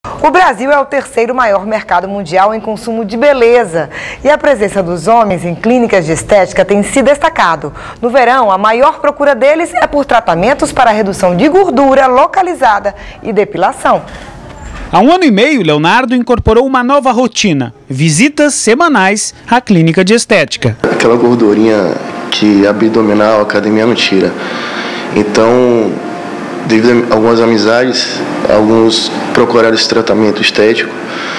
O Brasil é o terceiro maior mercado mundial em consumo de beleza e a presença dos homens em clínicas de estética tem se destacado. No verão, a maior procura deles é por tratamentos para redução de gordura localizada e depilação. Há 1 ano e meio, Leonardo incorporou uma nova rotina: visitas semanais à clínica de estética. Aquela gordurinha que abdominal a academia não tira. Então, devido a algumas amizades, alguns procuraram esse tratamento estético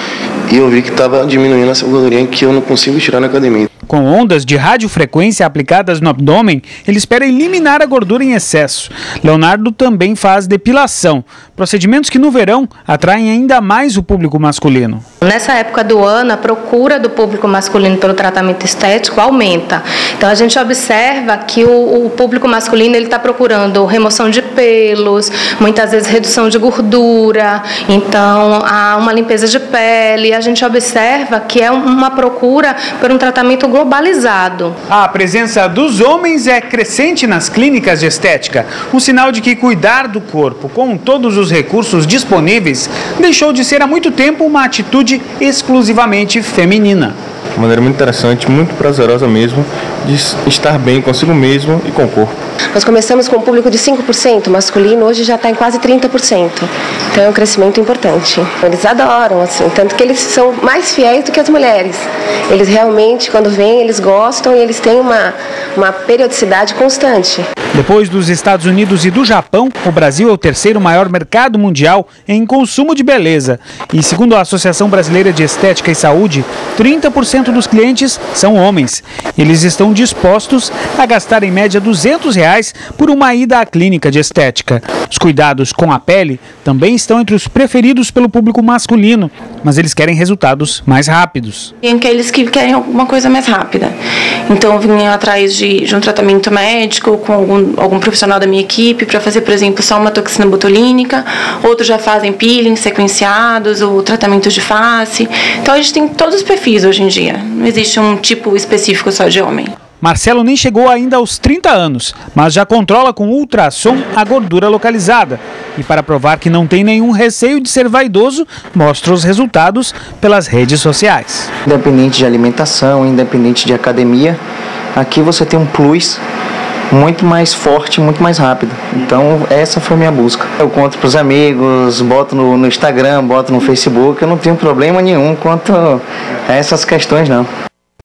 e eu vi que estava diminuindo essa gordurinha que eu não consigo tirar na academia. Com ondas de radiofrequência aplicadas no abdômen, ele espera eliminar a gordura em excesso. Leonardo também faz depilação, procedimentos que no verão atraem ainda mais o público masculino. Nessa época do ano, a procura do público masculino pelo tratamento estético aumenta. Então a gente observa que o público masculino está procurando remoção de pelos, muitas vezes redução de gordura, então há uma limpeza de pele. A gente observa que é uma procura por um tratamento globalizado. A presença dos homens é crescente nas clínicas de estética, um sinal de que cuidar do corpo com todos os recursos disponíveis deixou de ser há muito tempo uma atitude exclusivamente feminina. De maneira muito interessante, muito prazerosa mesmo, de estar bem consigo mesmo e com o corpo. Nós começamos com um público de 5% masculino, hoje já está em quase 30%. Então é um crescimento importante. Eles adoram, assim, tanto que eles são mais fiéis do que as mulheres. Eles realmente, quando vêm, eles gostam e eles têm uma periodicidade constante. Depois dos Estados Unidos e do Japão, o Brasil é o terceiro maior mercado mundial em consumo de beleza. E segundo a Associação Brasileira de Estética e Saúde, 30% dos clientes são homens. Eles estão dispostos a gastar em média R$200 por uma ida à clínica de estética. Os cuidados com a pele também estão entre os preferidos pelo público masculino, mas eles querem resultados mais rápidos. Tem aqueles que querem alguma coisa mais rápida. Então, eu vim atrás de um tratamento médico com algum profissional da minha equipe para fazer, por exemplo, só uma toxina botulínica. Outros já fazem peelings sequenciados ou tratamentos de face. Então, a gente tem todos os perfis hoje em dia. Não existe um tipo específico só de homem. Marcelo nem chegou ainda aos 30 anos, mas já controla com ultrassom a gordura localizada. E para provar que não tem nenhum receio de ser vaidoso, mostra os resultados pelas redes sociais. Independente de alimentação, independente de academia, aqui você tem um plus muito mais forte, muito mais rápido. Então essa foi a minha busca. Eu conto para os amigos, boto no Instagram, boto no Facebook, eu não tenho problema nenhum quanto a essas questões não.